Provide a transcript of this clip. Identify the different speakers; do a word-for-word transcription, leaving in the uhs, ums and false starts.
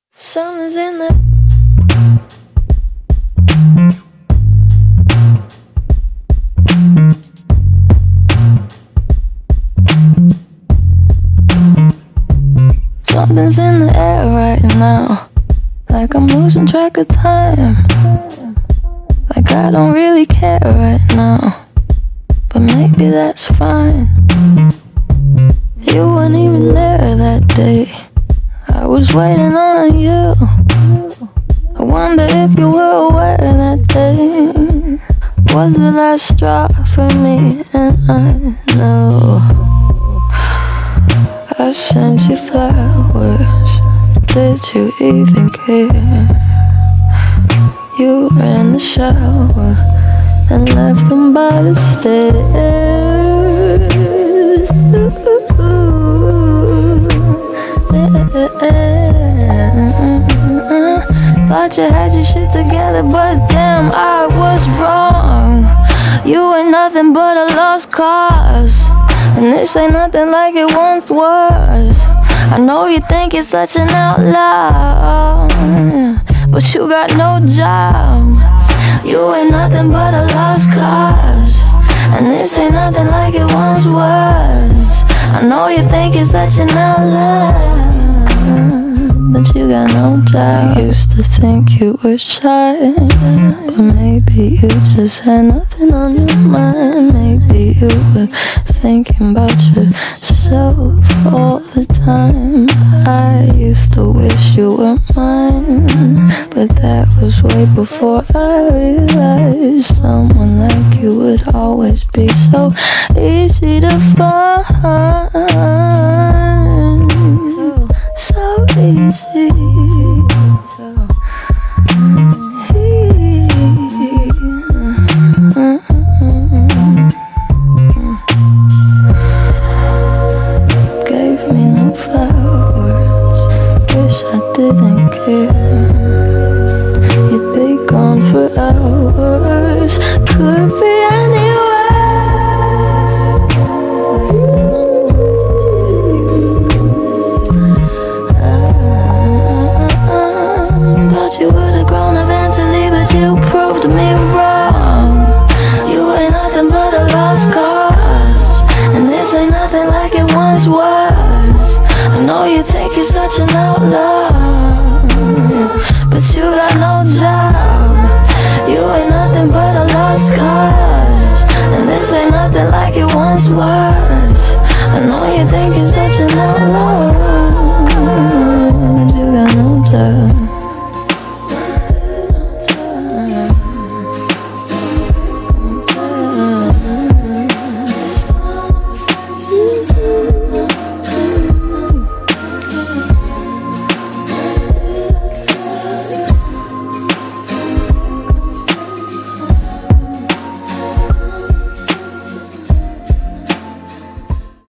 Speaker 1: Summer's in the Something's in the air right now, like I'm losing track of time. Like I don't really care right now, but maybe that's fine. You weren't even there that day, I was waiting on you. I wonder if you were aware that day was the last straw for me. And I know I sent you flowers, did you even care? You ran the shower and left them by the stairs. Ooh, yeah. Thought you had your shit together, but damn, I was wrong. You ain't nothing but a lost cause, and this ain't nothing like it once was. I know you think you're such an outlaw, but you got no job. You ain't nothing but a lost cause, and this ain't nothing like it once was. I know you think you're such an outlaw, but you got no job. I used to think you were shy, but maybe you just had nothing on your mind. Maybe you were thinking about yourself all the time. I used to wish you were mine, but that was way before I realized someone like you would always be so easy to find. So easy. So gave me no flowers, wish I didn't care. You'd be gone for hours, could be anywhere. You would've grown eventually, but you proved me wrong. You ain't nothing but a lost cause, and this ain't nothing like it once was. I know you think you're such an outlaw, but you got no job. You ain't nothing but a lost cause, and this ain't nothing like it once was. I know you think you're such an outlaw, but you got no job.